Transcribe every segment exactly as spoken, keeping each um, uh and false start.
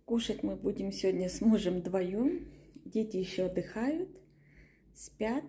Кушать мы будем сегодня с мужем вдвоем. Дети еще отдыхают, спят.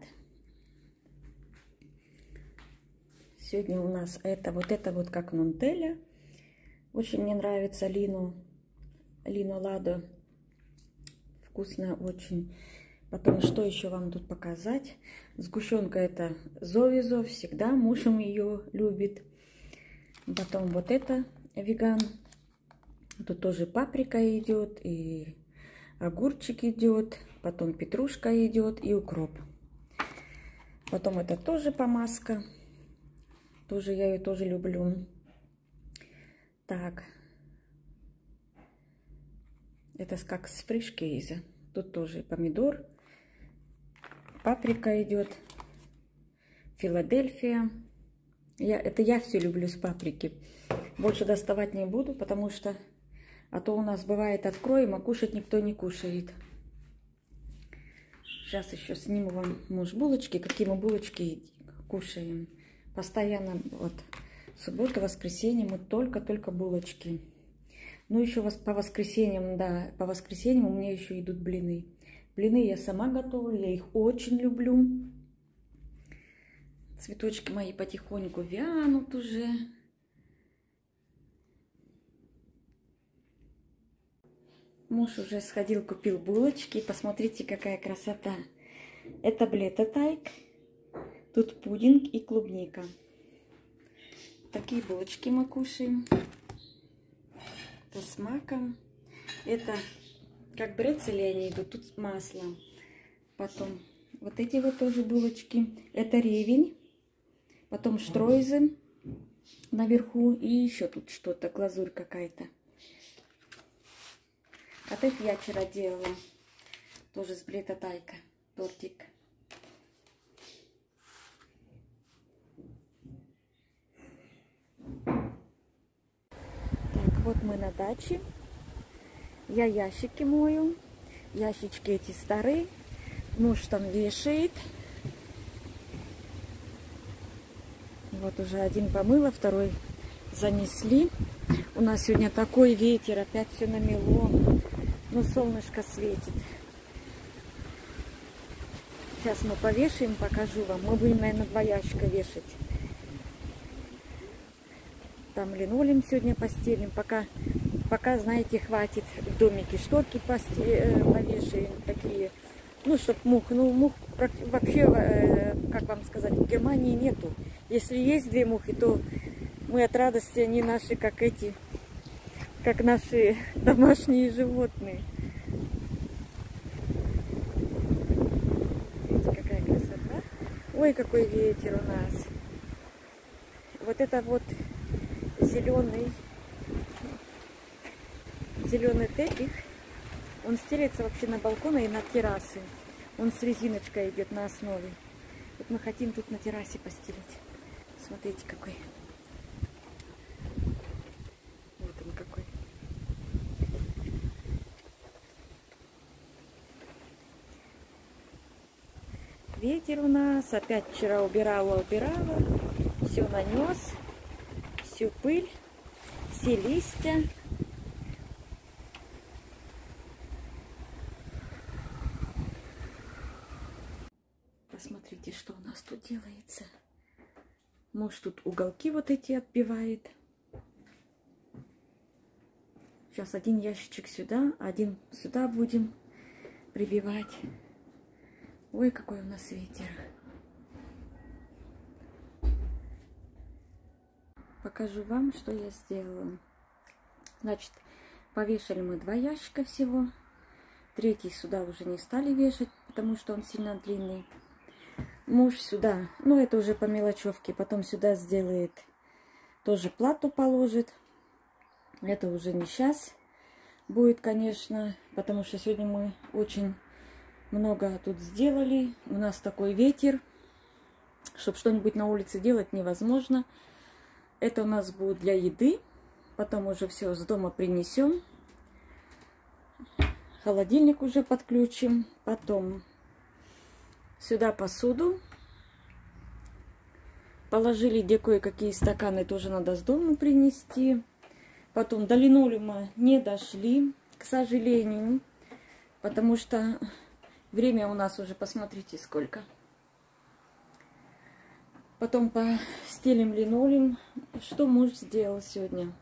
Сегодня у нас это вот это вот как нутелла. Очень мне нравится Лину, Лину Ладо. Вкусно очень. Потом, что еще вам тут показать? Сгущенка это Зовизо. Всегда муж ее любит. Потом вот это веган. Тут тоже паприка идет, и огурчик идет. Потом петрушка идет и укроп. Потом это тоже помазка. Тоже я ее тоже люблю. Так. Это как с фриш-кейза. Тут тоже помидор. Паприка идет. Филадельфия. Я, это я все люблю с паприки. Больше доставать не буду, потому что... А то у нас бывает откроем, а кушать никто не кушает. Сейчас еще сниму вам, муж, булочки. Какие мы булочки кушаем. Постоянно, вот, суббота, воскресенье мы только-только булочки. Ну, еще по воскресеньям, да, по воскресеньям у меня еще идут блины. Блины я сама готовлю, я их очень люблю. Цветочки мои потихоньку вянут уже. Муж уже сходил, купил булочки. Посмотрите, какая красота. Это блетотайк. Тут пудинг и клубника. Такие булочки мы кушаем. Это с маком. Это как брецели они идут. Тут масло. Потом вот эти вот тоже булочки. Это ревень. Потом штройзы наверху. И еще тут что-то, глазурь какая-то. А это я вчера делала. Тоже с блетотайка. Тортик. Так, вот мы на даче. Я ящики мою. Ящички эти старые. Муж там вешает. Вот уже один помыла, второй занесли. У нас сегодня такой ветер, опять все намело. Но солнышко светит. Сейчас мы повешаем, покажу вам. Мы будем, наверное, два ящика вешать. Там линолеум сегодня постелим. Пока, пока, знаете, хватит в домике. Шторки повешаем такие. Ну, чтоб мух. Ну, мух вообще, как вам сказать, в Германии нету. Если есть две мухи, то мы от радости, они наши, как эти... как наши домашние животные. Видите, какая красота. Ой, какой ветер у нас. Вот это вот зеленый, зеленый тепих. Он стелется вообще на балконы и на террасы. Он с резиночкой идет на основе. Вот мы хотим тут на террасе постелить. Смотрите, какой. Ветер у нас. Опять вчера убирала, убирала. Все нанес. Всю пыль. Все листья. Посмотрите, что у нас тут делается. Муж тут уголки вот эти отбивает. Сейчас один ящичек сюда, один сюда будем прибивать. Ой, какой у нас ветер. Покажу вам, что я сделала. Значит, повешали мы два ящика всего. Третий сюда уже не стали вешать, потому что он сильно длинный. Муж сюда, ну это уже по мелочевке, потом сюда сделает, тоже плату положит. Это уже не сейчас будет, конечно, потому что сегодня мы очень... много тут сделали. У нас такой ветер, чтобы что-нибудь на улице делать невозможно. Это у нас будет для еды. Потом уже все с дома принесем. Холодильник уже подключим. Потом сюда посуду. Положили где кое-какие стаканы, тоже надо с дома принести. Потом до линолеума не дошли. к сожалению, потому что время у нас уже, посмотрите, сколько. Потом постелим линолеум. Что муж сделал сегодня?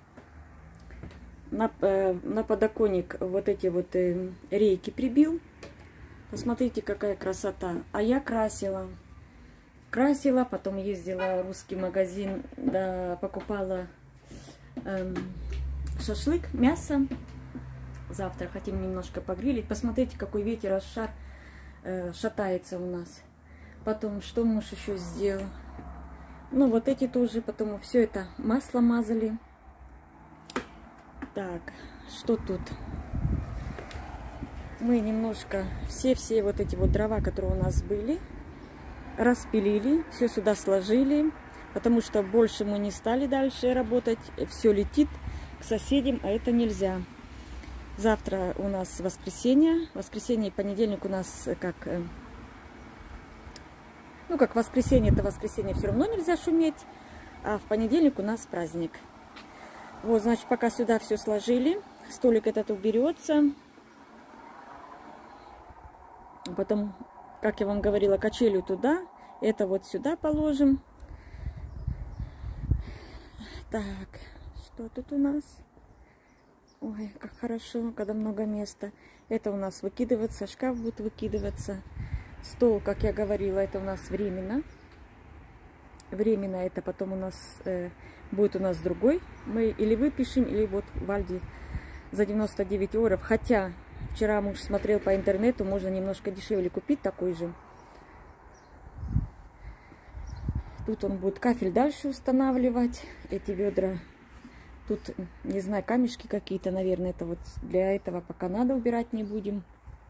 На, э, на подоконник вот эти вот э, рейки прибил. Посмотрите, какая красота. А я красила. Красила, потом ездила в русский магазин, да, покупала э, шашлык, мясо. Завтра хотим немножко погрилить. Посмотрите, какой ветер, аж шар э, шатается у нас. Потом, что муж еще сделал? Ну, вот эти тоже, потом все это масло мазали. Так, что тут? Мы немножко все-все вот эти вот дрова, которые у нас были, распилили, все сюда сложили, потому что больше мы не стали дальше работать. Все летит к соседям, а это нельзя. Завтра у нас воскресенье. Воскресенье и понедельник у нас как... Ну, как воскресенье, это воскресенье все равно нельзя шуметь, а в понедельник у нас праздник. Вот, значит, пока сюда все сложили, столик этот уберется. Потом, как я вам говорила, качелю туда, это вот сюда положим. Так, что тут у нас? Ой, как хорошо, когда много места. Это у нас выкидываться, шкаф будет выкидываться. Стол, как я говорила, это у нас временно. Временно это потом у нас э, будет у нас другой. Мы или выпишем, или вот в Альди за девяносто девять евро. Хотя вчера муж смотрел по интернету, можно немножко дешевле купить такой же. Тут он будет кафель дальше устанавливать. Эти ведра. Тут, не знаю, камешки какие-то, наверное. Это вот для этого пока надо убирать не будем.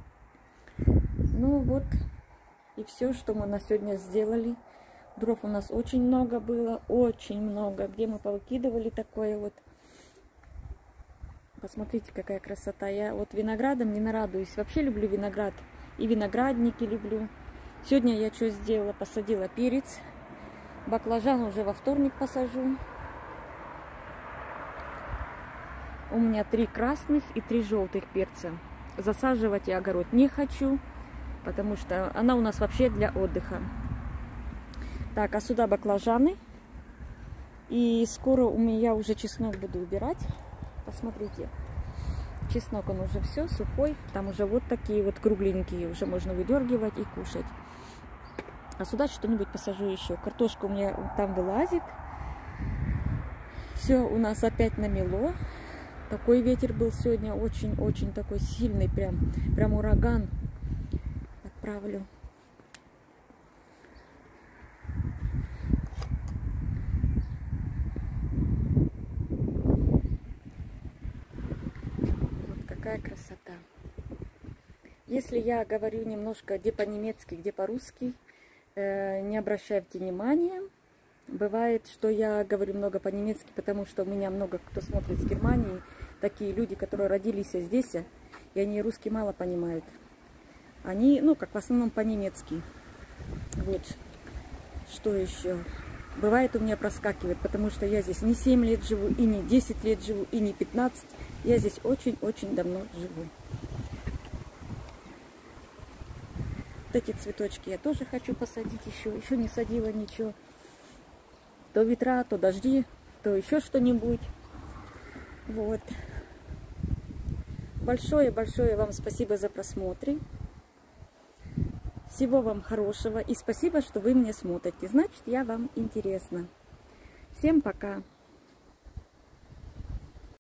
Ну вот. И все, что мы на сегодня сделали. Дров у нас очень много было. Очень много. Где мы повыкидывали такое вот. Посмотрите, какая красота. Я вот виноградом не нарадуюсь. Вообще люблю виноград. И виноградники люблю. Сегодня я что сделала? Посадила перец. Баклажан уже во вторник посажу. У меня три красных и три желтых перца. Засаживать я огород не хочу. Потому что она у нас вообще для отдыха. Так, а сюда баклажаны. И скоро у меня уже чеснок буду убирать. Посмотрите. Чеснок, он уже все сухой. Там уже вот такие вот кругленькие. Уже можно выдергивать и кушать. А сюда что-нибудь посажу еще. Картошка у меня там вылазит. Все у нас опять намело. Такой ветер был сегодня. Очень-очень такой сильный. Прям, прям ураган. Отправлю. Вот какая красота. Если я говорю немножко где по-немецки, где по-русски, э, не обращайте внимания. Бывает, что я говорю много по-немецки, потому что у меня много кто смотрит с Германии. Такие люди, которые родились здесь, и они русский мало понимают. Они, ну, как в основном по-немецки. Вот. Что еще? Бывает у меня проскакивает, потому что я здесь не семь лет живу, и не десять лет живу, и не пятнадцать. Я здесь очень-очень давно живу. Вот эти цветочки я тоже хочу посадить еще. Еще не садила ничего. То ветра, то дожди, то еще что-нибудь. Вот. Большое-большое вам спасибо за просмотр. Всего вам хорошего и спасибо, что вы меня смотрите. Значит, я вам интересна. Всем пока!